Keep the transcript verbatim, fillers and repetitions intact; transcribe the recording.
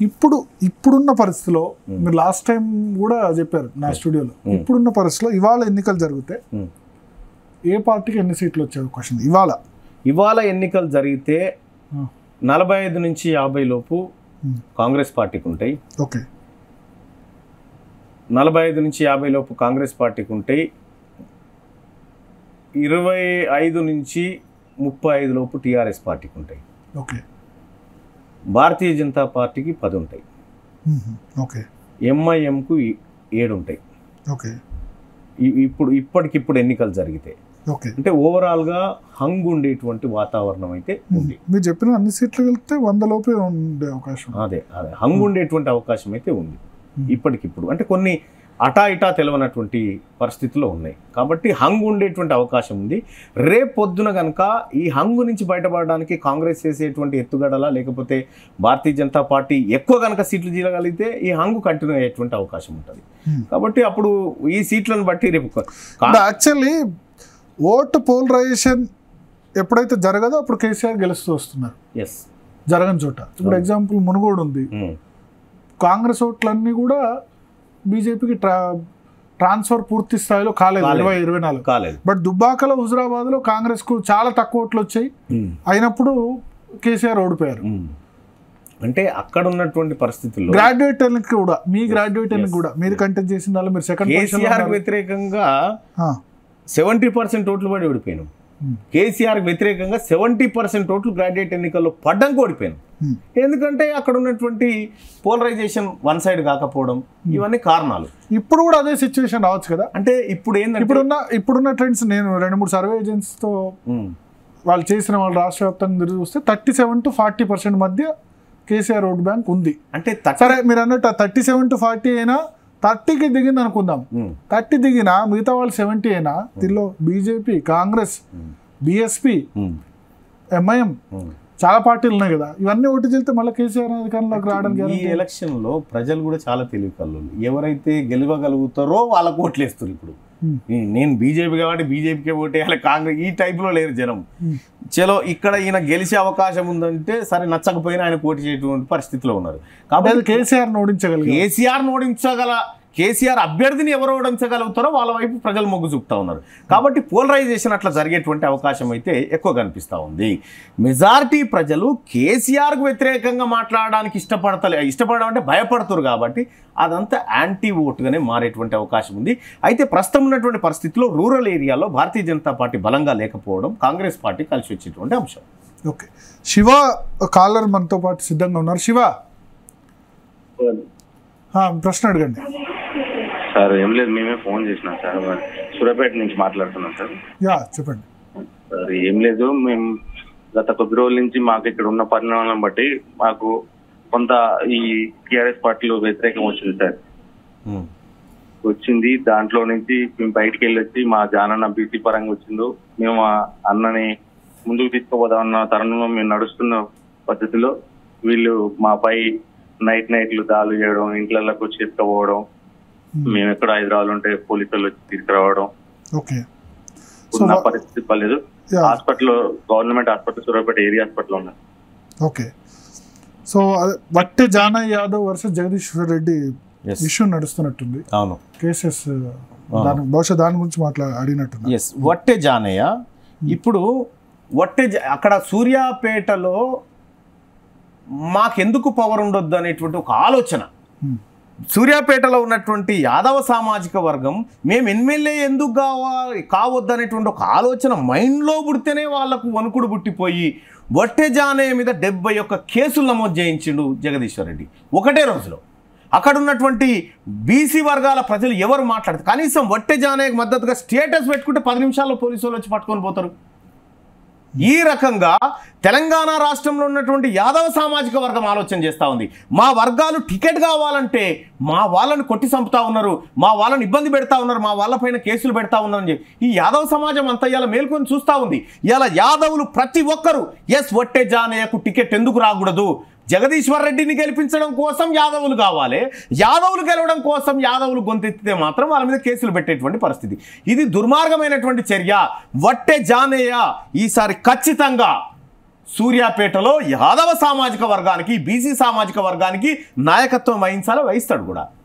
ఇప్పుడు ఇప్పుడున్న పరిస్థితిలో మీరు లాస్ట్ టైం కూడా చెప్పారు నా స్టూడియోలో, ఇప్పుడున్న పరిస్థితిలో ఇవాళ ఎన్నికలు జరిగితే ఏ పార్టీకి ఎన్ని సీట్లు వచ్చే అవకాశం ఉంది? ఇవాళ ఇవాళ ఎన్నికలు జరిగితే నలభై ఐదు నుంచి యాభై లోపు కాంగ్రెస్ పార్టీకి ఉంటాయి. ఓకే, నలభై ఐదు నుంచి యాభై లోపు కాంగ్రెస్ పార్టీకి ఉంటాయి. ఇరవై ఐదు నుంచి ముప్పై ఐదు లోపు టీఆర్ఎస్ పార్టీకి ఉంటాయి. ఓకే, భారతీయ జనతా పార్టీకి పది ఉంటాయి. ఓకే, ఎంఐఎంకు ఏడు ఉంటాయి. ఓకే, ఇప్పుడు ఇప్పటికిప్పుడు ఎన్నికలు జరిగితే ఓకే, అంటే ఓవరాల్గా హంగ్ ఉండేటువంటి వాతావరణం అయితే ఉంది. మీరు చెప్పిన అన్ని సీట్లు వెళ్తే వంద లోపే ఉండే అవకాశం. అదే అదే హంగ్ ఉండేటువంటి అవకాశం అయితే ఉంది ఇప్పటికిప్పుడు. అంటే కొన్ని అటా ఇటా తెలియనటువంటి పరిస్థితుల్లో ఉన్నాయి కాబట్టి హంగ్ ఉండేటువంటి అవకాశం ఉంది. రేపు పొద్దున కనుక ఈ హంగు నుంచి బయటపడడానికి కాంగ్రెస్ చేసేటువంటి ఎత్తుగడలా లేకపోతే భారతీయ జనతా పార్టీ ఎక్కువ కనుక సీట్లు జీలగలిగితే ఈ హంగు కంటిన్యూ అయ్యేటువంటి అవకాశం ఉంటుంది. కాబట్టి అప్పుడు ఈ సీట్లను బట్టి రేపు యాక్చువల్లీ ఓటు పోలరైజేషన్ ఎప్పుడైతే జరగదో అప్పుడు కేసీఆర్ గెలుస్తూ వస్తున్నారు. ఎస్, జరగని చోట ఇప్పుడు ఎగ్జాంపుల్ మునుగోడు ఉంది, కాంగ్రెస్ ఓట్లన్నీ కూడా బీజేపీకి ట్రా ట్రాన్స్ఫర్ పూర్తి స్థాయిలో కాలేదు, ఇరవై ఇరవై నాలుగు కాలేదు. బట్ దుబ్బాకలో హుజురాబాద్లో కాంగ్రెస్కు చాలా తక్కువ ఓట్లు వచ్చాయి, అయినప్పుడు కేసీఆర్ ఓడిపోయారు. అంటే అక్కడ ఉన్నటువంటి పరిస్థితుల్లో గ్రాడ్యుయేట్ ఎన్నిక కూడా మీ గ్రాడ్యుయేట్ ఎన్నిక కూడా మీరు కంటెస్ట్ చేసిన దానిలో మీరు సెకండ్ కేసీఆర్ వ్యతిరేకంగా సెవెంటీ పర్సెంట్ ఓట్లు పడి ఓడిపోయాను. కేసీఆర్ వ్యతిరేకంగా సెవెంటీ పర్సెంట్ ఓట్లు గ్రాడ్యుయేట్ ఎన్నికల్లో పడ్డానికి ఓడిపోయాను. ఎందుకంటే అక్కడ ఉన్నటువంటి పోలరైజేషన్ వన్ సైడ్ కాకపోవడం ఇవన్నీ కారణాలు. ఇప్పుడు కూడా అదే సిచ్యువేషన్ రావచ్చు కదా. అంటే ఇప్పుడు ఏంటంటే ఇప్పుడున్న ఇప్పుడున్న ట్రెండ్స్ నేను రెండు మూడు సర్వే ఏజెన్సీతో వాళ్ళు చేసిన వాళ్ళు రాష్ట్ర వ్యాప్తంగా తిరిగి చూస్తే thirty seven to forty percent మధ్య కేసీఆర్ ఓట్ బ్యాంక్ ఉంది. అంటే సరే మీరు అన్నట్టు థర్టీ సెవెన్ టు ఫార్టీ అయినా థర్టీకి దిగింది అనుకుందాం, థర్టీ దిగినా మిగతా వాళ్ళు సెవెంటీ అయినా దీనిలో బీజేపీ, కాంగ్రెస్, బిఎస్పీ, ఎంఐఎం చాలా పార్టీలు ఉన్నాయి కదా, ఇవన్నీ ఓటు చెల్తే మళ్ళీ కేసీఆర్ అధికారంలోకి రావడానికి. ఈ ఎలక్షన్ లో ప్రజలు కూడా చాలా తెలివి కళ్ళు, ఎవరైతే గెలవగలుగుతారో వాళ్ళకు ఓట్లు వేస్తారు. ఇప్పుడు నేను బీజేపీ కాబట్టి బీజేపీకే ఓటేయాలి, కాంగ్రెస్ ఈ టైప్ లో లేరు జనం. చలో ఇక్కడ ఈయన గెలిచే అవకాశం ఉందంటే సరే, నచ్చకపోయినా ఆయన పోటీ చేయటువంటి పరిస్థితిలో ఉన్నారు. కాబట్టి కేసీఆర్ ఓడించగల కేసీఆర్ ఓడించగల కేసీఆర్ అభ్యర్థిని ఎవరు ఓడించగలుగుతారో వాళ్ళ వైపు ప్రజలు మొగ్గు చూపుతా ఉన్నారు. కాబట్టి పోలరైజేషన్ అట్లా జరిగేటువంటి అవకాశం అయితే ఎక్కువ కనిపిస్తూ ఉంది. మెజారిటీ ప్రజలు కేసీఆర్కు వ్యతిరేకంగా మాట్లాడడానికి ఇష్టపడతలే ఇష్టపడడం అంటే భయపడుతున్నారు. కాబట్టి అదంతా యాంటీ ఓటుగానే మారేటువంటి అవకాశం ఉంది. అయితే ప్రస్తుతం ఉన్నటువంటి పరిస్థితిలో రూరల్ ఏరియాలో భారతీయ జనతా పార్టీ బలంగా లేకపోవడం కాంగ్రెస్ పార్టీ కలిసి వచ్చేటువంటి అంశం. ఓకే, శివ కాలర్ మనతో పాటు సిద్ధంగా ఉన్నారు. శివ, ప్రశ్న అడగండి. సార్ ఏం లేదు, మేమే ఫోన్ చేసినాం సార్, సూర్యాపేట నుంచి మాట్లాడుతున్నాం సార్. యా చెప్పండి సార్. ఏం లేదు, మేము గత కొద్ది రోజుల నుంచి మాకు ఇక్కడ ఉన్న పరిణామాలను బట్టి మాకు కొంత ఈ టీఆర్ఎస్ పార్టీలో వ్యతిరేకం వచ్చింది సార్. వచ్చింది దాంట్లో నుంచి మేము బయటికి వెళ్ళొచ్చి మా జానన్న బీసీ పరంగా వచ్చిందో మేము ఆ అన్నని ముందుకు తీసుకుపోదామన్న తరుణంలో మేము నడుస్తున్న పద్ధతిలో వీళ్ళు మాపై నైట్ నైట్లు దాడులు చేయడం, ఇంట్లలోకి వచ్చి తీసుకుపోవడం, మేము ఎక్కడ హైదరాబాద్ ఉంటే పోలీసులు వచ్చి తీసుకురావడం, ఉన్న పరిస్థితి పర్లేదు. Hospital, government hospital, Suryapet area hospital ఉన్నాయి. Okay, so Vatte Janaiah Yadav versus Jagadishwar Reddy issue నడుస్తున్నట్టుంది. అవును, కేసెస్ బహుశా దాని గురించి మాట్లా అడిగినట్టు. ఎస్, వట్టే జానయ్య ఇప్పుడు వట్టే అక్కడ సూర్యాపేటలో మాకెందుకు పవర్ ఉండొద్దు అనేటువంటి ఒక ఆలోచన, సూర్యాపేటలో ఉన్నటువంటి యాదవ సామాజిక వర్గం మేము ఎమ్మెల్యే ఎందుకు కావాలి కావద్దు అనేటువంటి ఒక ఆలోచన మైండ్లో పుడితేనే వాళ్లకు వణుకుడు పుట్టిపోయి వట్టే జానయ్య మీద డెబ్బై ఒక్క కేసులు నమోదు చేయించిండు జగదీశ్వర్ రెడ్డి ఒకటే రోజులో. అక్కడ ఉన్నటువంటి బీసీ వర్గాల ప్రజలు ఎవరు మాట్లాడతారు? కనీసం వట్టే జానయ్యకు మద్దతుగా స్టేటస్ పెట్టుకుంటే పది నిమిషాల్లో పోలీసు వాళ్ళు వచ్చి పట్టుకొని పోతారు. ఈ రకంగా తెలంగాణ రాష్ట్రంలో ఉన్నటువంటి యాదవ సామాజిక వర్గం ఆలోచన చేస్తూ ఉంది. మా వర్గాలు టికెట్ కావాలంటే మా వాళ్ళని కొట్టి చంపుతా ఉన్నారు, మా వాళ్ళని ఇబ్బంది పెడతా ఉన్నారు, మా వాళ్ళపైన కేసులు పెడతా ఉన్నారని చెప్పి ఈ యాదవ సమాజం అంతా ఇలా మేల్కొని చూస్తూ ఉంది. ఇలా యాదవులు ప్రతి ఒక్కరూ ఎస్ వట్టే జానయ్యకు టికెట్ ఎందుకు రాకూడదు, జగదీశ్వర్ రెడ్డిని గెలిపించడం కోసం యాదవులు కావాలి, యాదవులు గెలవడం కోసం యాదవులు గొంతెత్తితే మాత్రం వాళ్ళ మీద కేసులు పెట్టేటువంటి పరిస్థితి. ఇది దుర్మార్గమైనటువంటి చర్య. వట్టే జానయ్య ఈసారి ఖచ్చితంగా సూర్యాపేటలో యాదవ సామాజిక వర్గానికి బీసీ సామాజిక వర్గానికి నాయకత్వం వహించాలో వహిస్తాడు కూడా.